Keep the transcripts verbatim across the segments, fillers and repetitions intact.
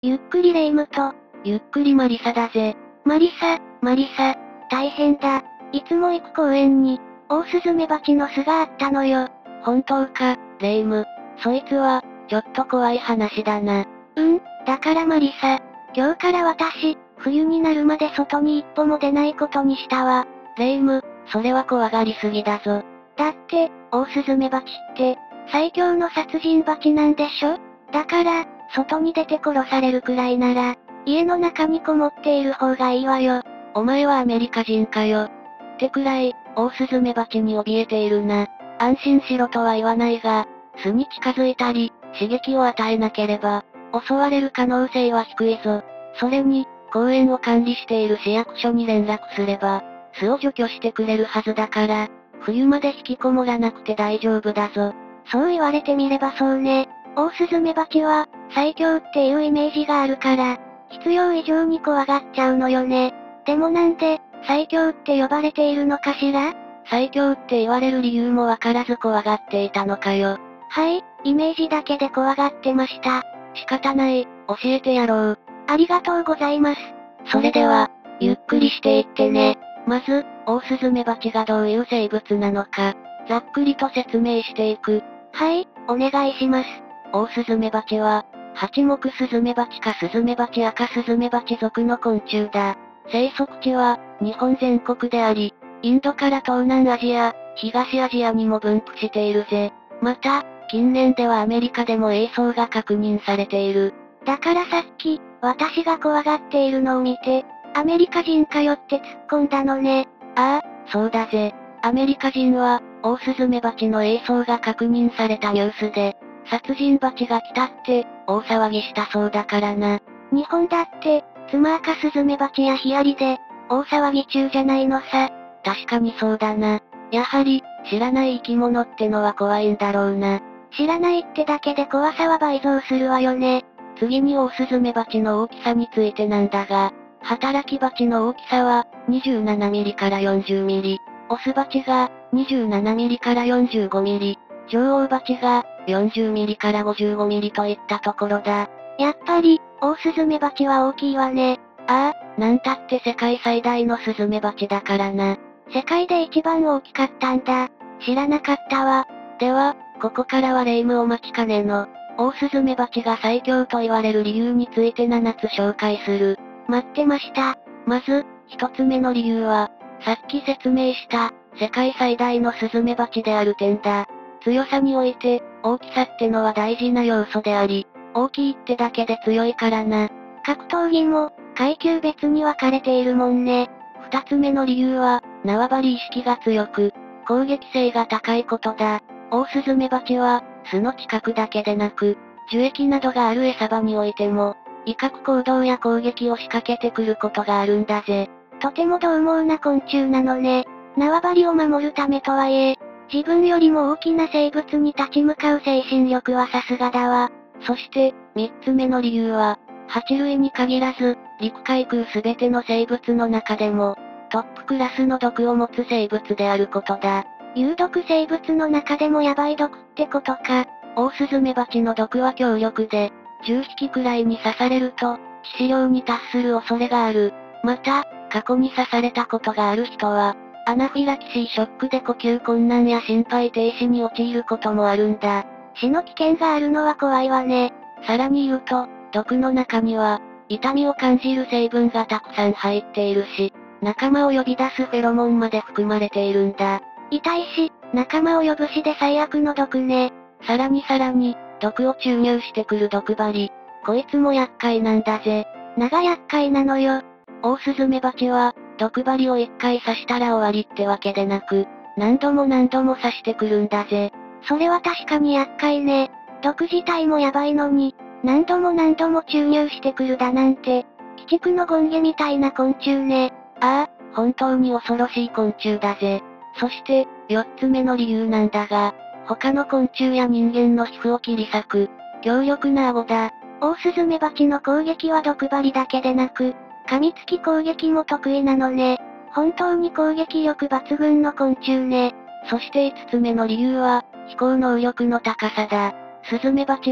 ゆっくりレ夢ムと、 ゆっくりマリサだぜ。 マリサ、マリサ、大変だ。いつも行く公園に、オオスズメバチの巣があったのよ。 本当か、レ夢ム。そいつは、ちょっと怖い話だな。 うん、だからマリサ、今日から私、冬になるまで外に一歩も出ないことにしたわ。 レ夢ム、それは怖がりすぎだぞ。 だって、オオスズメバチって、最強の殺人バチなんでしょ？だから、外に出て殺されるくらいなら、家の中にこもっている方がいいわよ。 お前はアメリカ人かよ。ってくらい、オオスズメバチに怯えているな。安心しろとは言わないが、巣に近づいたり、刺激を与えなければ、襲われる可能性は低いぞ。それに、公園を管理している市役所に連絡すれば、巣を除去してくれるはずだから、冬まで引きこもらなくて大丈夫だぞ。 そう言われてみればそうね。オオスズメバチは、最強っていうイメージがあるから、必要以上に怖がっちゃうのよね。でもなんで、最強って呼ばれているのかしら？ 最強って言われる理由もわからず怖がっていたのかよ。 はい、イメージだけで怖がってました。 仕方ない、教えてやろう。 ありがとうございます。 それでは、ゆっくりしていってね。まず、オオスズメバチがどういう生物なのか、ざっくりと説明していく。 はい、お願いします。 オオスズメバチは、ハチモクスズメバチかスズメバチアカスズメバチ属の昆虫だ。生息地は、日本全国であり、インドから東南アジア、東アジアにも分布しているぜ。また、近年ではアメリカでも営巣が確認されている。 だからさっき、私が怖がっているのを見て、アメリカ人かよって突っ込んだのね。 ああ、そうだぜ。アメリカ人は、オオスズメバチの営巣が確認されたニュースで、殺人バチが来たって、大騒ぎしたそうだからな。 日本だって、ツマアカスズメバチやヒアリで、大騒ぎ中じゃないのさ。 確かにそうだな。やはり、知らない生き物ってのは怖いんだろうな。 知らないってだけで怖さは倍増するわよね。 次にオオスズメバチの大きさについてなんだが、働きバチの大きさは、にじゅうななミリからよんじゅうミリ。オスバチが、にじゅうななミリからよんじゅうごミリ。女王バチが、よんじゅうミリからごじゅうごミリといったところだ。 やっぱり、オオスズメバチは大きいわね。 ああ、なんたって世界最大のスズメバチだからな。 世界で一番大きかったんだ。知らなかったわ。 では、ここからはレ夢ムお待ちかねの、オオスズメバチが最強と言われる理由についてななつ紹介する。 待ってました。 まず、一つ目の理由は、さっき説明した、世界最大のスズメバチである点だ。強さにおいて、大きさってのは大事な要素であり、大きいってだけで強いからな。 格闘技も、階級別に分かれているもんね。 二つ目の理由は、縄張り意識が強く、攻撃性が高いことだ。オオスズメバチは、巣の近くだけでなく、樹液などがある餌場においても、威嚇行動や攻撃を仕掛けてくることがあるんだぜ。 とても獰猛な昆虫なのね。縄張りを守るためとはいえ、自分よりも大きな生物に立ち向かう精神力はさすがだわ。 そして、三つ目の理由は、爬虫類に限らず、陸海空すべての生物の中でも、トップクラスの毒を持つ生物であることだ。 有毒生物の中でもヤバい毒ってことか。 オオスズメバチの毒は強力で、じゅっひきくらいに刺されると、致死量に達する恐れがある。また、過去に刺されたことがある人は、アナフィラキシーショックで呼吸困難や心肺停止に陥ることもあるんだ。 死の危険があるのは怖いわね。 さらに言うと、毒の中には、痛みを感じる成分がたくさん入っているし、仲間を呼び出すフェロモンまで含まれているんだ。 痛いし、仲間を呼ぶしで最悪の毒ね。 さらにさらに、毒を注入してくる毒針。こいつも厄介なんだぜ。 長厄介なのよ。 オオスズメバチは、毒針を一回刺したら終わりってわけでなく、何度も何度も刺してくるんだぜ。 それは確かに厄介ね。毒自体もヤバいのに、何度も何度も注入してくるだなんて、鬼畜のゴンゲみたいな昆虫ね。 ああ、本当に恐ろしい昆虫だぜ。そして、四つ目の理由なんだが、他の昆虫や人間の皮膚を切り裂く、強力な顎だ。 オオスズメバチの攻撃は毒針だけでなく、噛みつき攻撃も得意なのね。本当に攻撃力抜群の昆虫ね。 そして五つ目の理由は、飛行能力の高さだ。スズメバチは、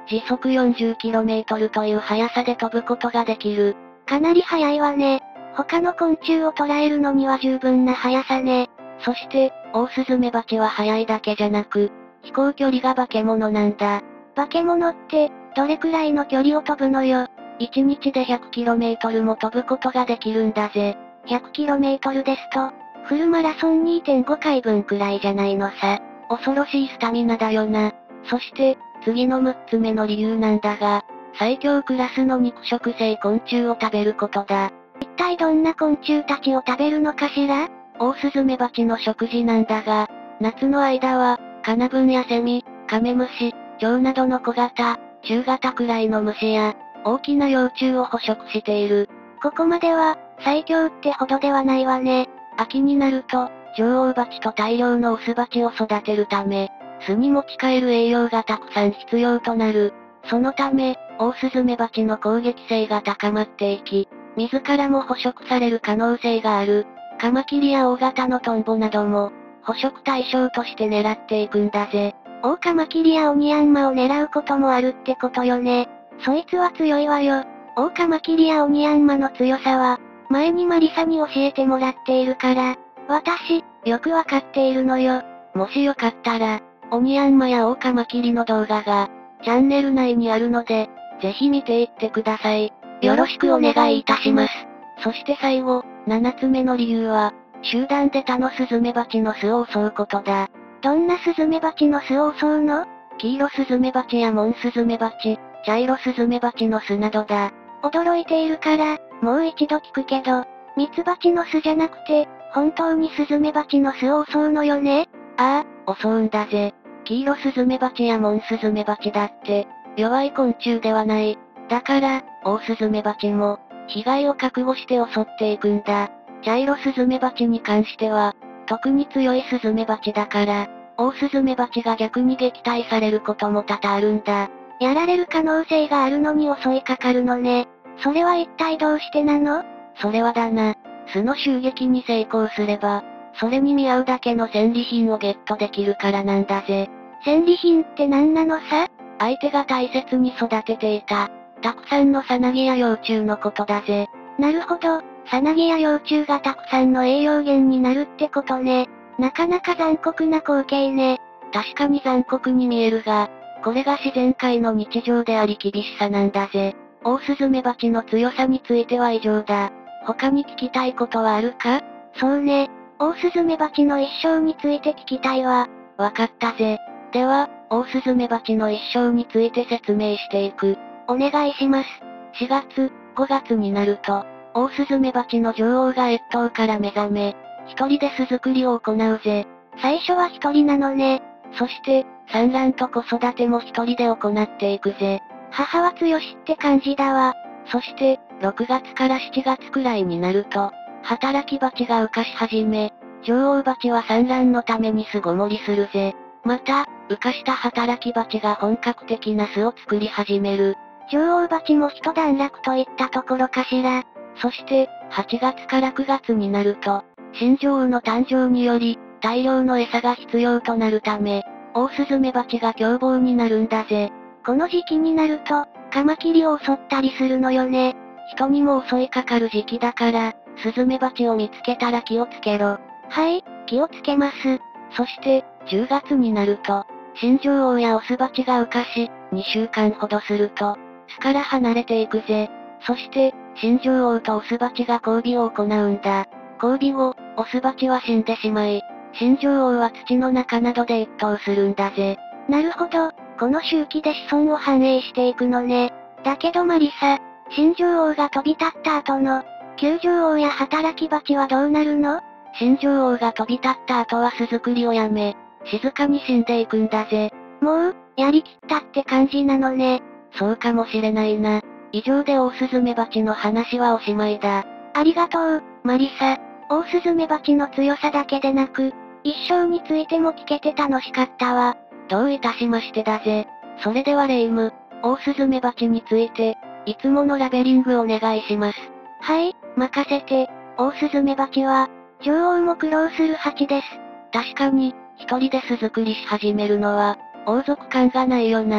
時速 よんじゅっキロメートル という速さで飛ぶことができる。 かなり速いわね。他の昆虫を捕らえるのには十分な速さね。 そして、オオスズメバチは速いだけじゃなく、飛行距離が化け物なんだ。 化け物って、どれくらいの距離を飛ぶのよ。 いちにちで ひゃくキロメートル も飛ぶことができるんだぜ。 ひゃくキロメートル ですと、フルマラソン にてんご 回分くらいじゃないのさ。 恐ろしいスタミナだよな。そして、次のむっつめの理由なんだが、最強クラスの肉食性昆虫を食べることだ。 一体どんな昆虫たちを食べるのかしら？ オオスズメバチの食事なんだが、夏の間は、カナブンやセミ、カメムシ、蝶などの小型、中型くらいの虫や、大きな幼虫を捕食している。 ここまでは、最強ってほどではないわね。 秋になると、女王蜂と大量のオス蜂を育てるため、巣に持ち帰る栄養がたくさん必要となる。そのため、オオスズメバチの攻撃性が高まっていき、自らも捕食される可能性がある。カマキリや大型のトンボなども、捕食対象として狙っていくんだぜ。 オオカマキリやオニヤンマを狙うこともあるってことよね。そいつは強いわよ。オオカマキリやオニヤンマの強さは、前にマリサに教えてもらっているから、私、よくわかっているのよ。 もしよかったら、オニヤンマやオオカマキリの動画が、チャンネル内にあるので、ぜひ見ていってください。 よろしくお願いいたします。 そして最後、ななつめの理由は、集団で他のスズメバチの巣を襲うことだ。 どんなスズメバチの巣を襲うの？ キイロスズメバチやモンスズメバチ、茶色スズメバチの巣などだ。 驚いているから、もう一度聞くけど、ミツバチの巣じゃなくて、本当にスズメバチの巣を襲うのよね？ ああ、襲うんだぜ。キイロスズメバチやモンスズメバチだって、弱い昆虫ではない。だから、オオスズメバチも、被害を覚悟して襲っていくんだ。茶色スズメバチに関しては、特に強いスズメバチだから、オオスズメバチが逆に撃退されることも多々あるんだ。 やられる可能性があるのに襲いかかるのね。それは一体どうしてなの？ それはだな。巣の襲撃に成功すれば、それに見合うだけの戦利品をゲットできるからなんだぜ。 戦利品って何なのさ？ 相手が大切に育てていた、たくさんのさなぎや幼虫のことだぜ。 なるほど、さなぎや幼虫がたくさんの栄養源になるってことね。なかなか残酷な光景ね。 確かに残酷に見えるが、これが自然界の日常であり厳しさなんだぜ。オオスズメバチの強さについては以上だ。他に聞きたいことはあるか？ そうね。オオスズメバチの一生について聞きたいわ。 わかったぜ。では、オオスズメバチの一生について説明していく。 お願いします。 しがつ、ごがつになると、オオスズメバチの女王が越冬から目覚め、一人で巣作りを行うぜ。 最初は一人なのね。 そして、産卵と子育ても一人で行っていくぜ。 母は強しって感じだわ。 そして、ろくがつからしちがつくらいになると、働き蜂が羽化し始め、女王蜂は産卵のために巣ごもりするぜ。また、羽化した働き蜂が本格的な巣を作り始める。 女王蜂も一段落といったところかしら。 そして、はちがつからくがつになると、新女王の誕生により、大量の餌が必要となるため、オオスズメバチが凶暴になるんだぜ。 この時期になると、カマキリを襲ったりするのよね。 人にも襲いかかる時期だから、スズメバチを見つけたら気をつけろ。 はい、気をつけます。 そして、じゅうがつになると、新女王やオスバチが羽化し、にしゅうかんほどすると、巣から離れていくぜ。そして、新女王とオスバチが交尾を行うんだ。交尾後、オスバチは死んでしまい、新女王は土の中などで越冬するんだぜ。 なるほど、この周期で子孫を繁栄していくのね。だけどマリサ、新女王が飛び立った後の、旧女王や働き蜂はどうなるの？ 新女王が飛び立った後は巣作りをやめ、静かに死んでいくんだぜ。 もう、やりきったって感じなのね。 そうかもしれないな。以上でオオスズメバチの話はおしまいだ。 ありがとう、マリサ。オオスズメバチの強さだけでなく、一生についても聞けて楽しかったわ。 どういたしましてだぜ。それではレイム、オオスズメバチについて、いつものラベリングお願いします。 はい、任せて。オオスズメバチは、女王も苦労する蜂です。 確かに、一人で巣作りし始めるのは、王族感がないよな。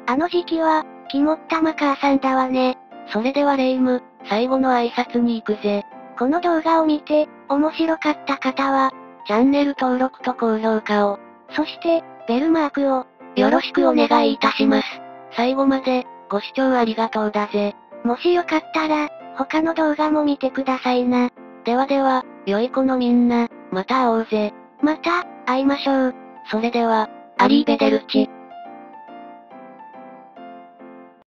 あの時期は、肝っ玉母さんだわね。 それではレイム、最後の挨拶に行くぜ。 この動画を見て、面白かった方は、 チャンネル登録と高評価を、 そして、ベルマークを、 よろしくお願いいたします。最後まで、ご視聴ありがとうだぜ。 もしよかったら、他の動画も見てくださいな。 ではでは、良い子のみんな、また会おうぜ。 また、会いましょう。 それでは、アリーベデルチ。